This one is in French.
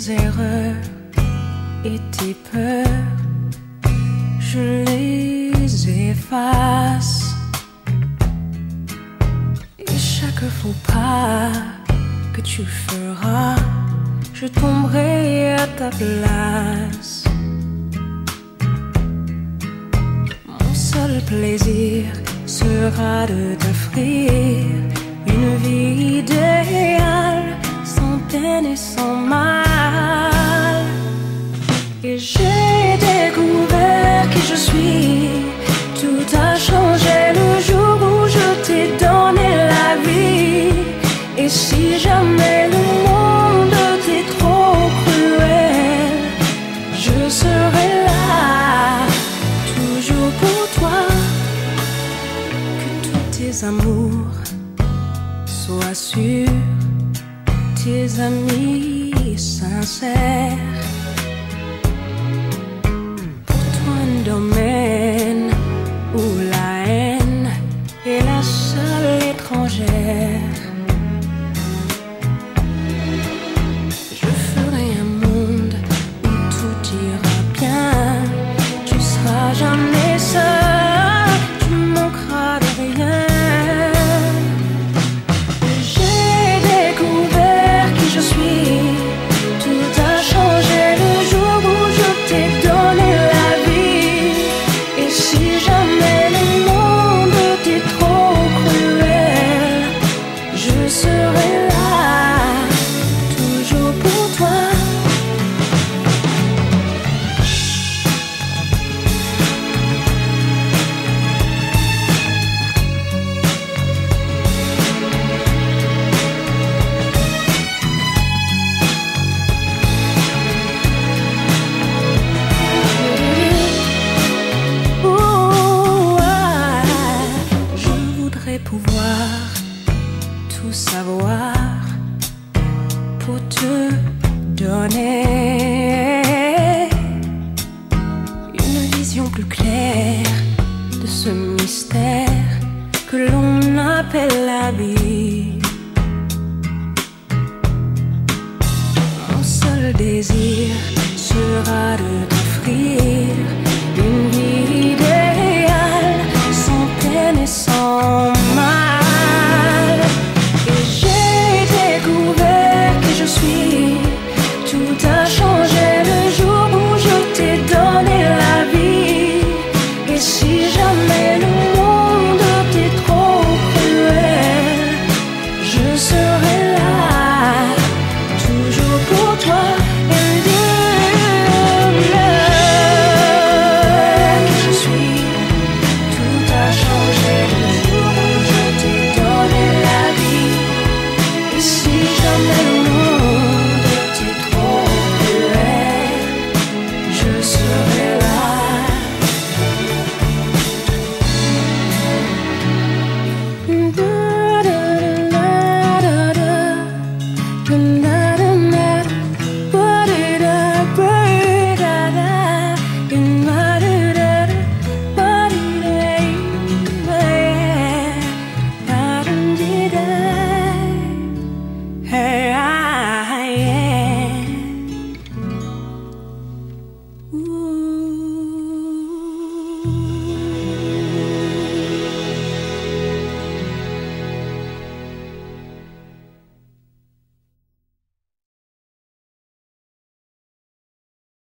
erreurs et tes peurs, je les efface. Et chaque faux pas que tu feras, je tomberai à ta place. Mon seul plaisir sera de t'offrir une vie idéale, sans peine et sans mal. Et j'ai découvert qui je suis. Tout a changé le jour où je t'ai donné la vie. Et si jamais le monde t'est trop cruel, je serai là, toujours pour toi. Que tous tes amours sois sûr, tes amis sincères. Pour toi un domaine où la haine est la seule étrangère. Je ferai un monde où tout ira bien. Tu seras jamais seul, tu manqueras de rien. Tout a changé le jour où je t'ai donné la vie. Et si jamais le monde t'est trop cruel, je serai là, toujours pour toi. Pouvoir tout savoir pour te donner une vision plus claire de ce mystère que l'on appelle la vie. Mon seul désir sera